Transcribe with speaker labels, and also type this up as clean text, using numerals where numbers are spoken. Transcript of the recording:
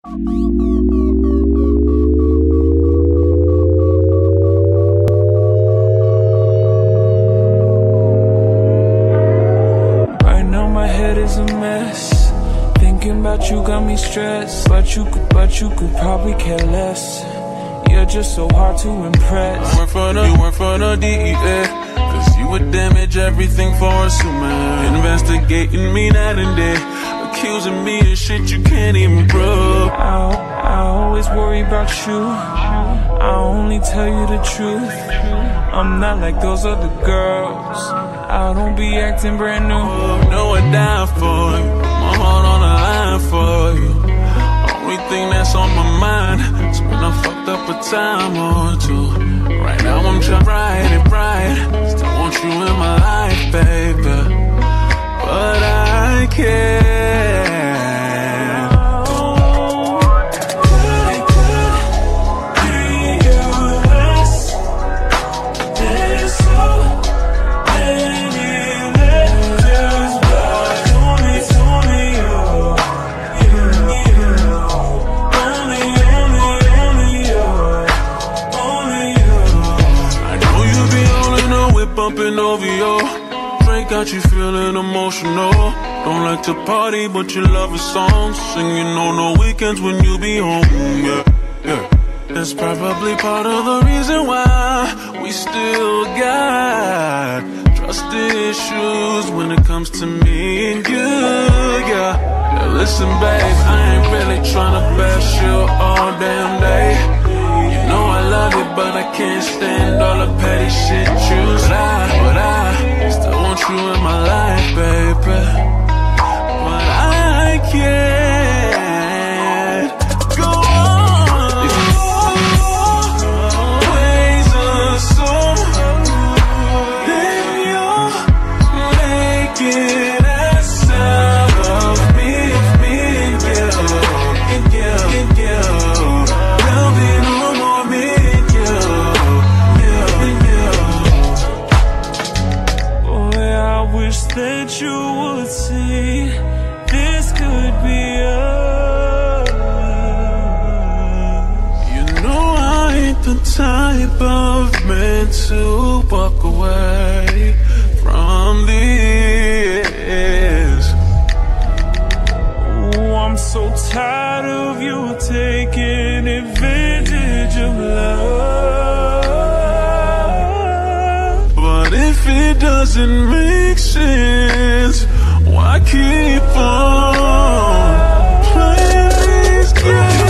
Speaker 1: Right now my head is a mess. Thinking about you got me stressed. But you could probably care less. You're just so hard to impress.
Speaker 2: You work for the DEA, cause you would damage everything for us human. Investigating me night and day, accusing me of shit you can't even prove.
Speaker 1: I always worry about you. I only tell you the truth. I'm not like those other girls. I don't be acting brand new.
Speaker 2: No, I die for you, my heart on the line for you. Only thing that's on my mind is when I fucked up a time or two. Right now I'm trying to ride it right. Still want you in my life, baby, but I can't. Bumping over your drink, got you feeling emotional. Don't like to party, but you love a song. Singing on the weekends when you be home, yeah, yeah. That's probably part of the reason why we still got trust issues when it comes to me and you, yeah. Now listen, babe, I ain't really tryna bash you all damn day. You know I love you, but I can't stand all the petty shit you say. But I still want you in my life, baby, but I can't go on. Always assume that you're making us out of me and you, and you, and you. There'll be no more me and you, and you.
Speaker 1: Boy, I wish that you would see this could be us.
Speaker 2: You know I ain't the type of man to walk away from this.
Speaker 1: Ooh, I'm so tired of you taking advantage of love.
Speaker 2: But if it doesn't make sense, why keep on playing these games?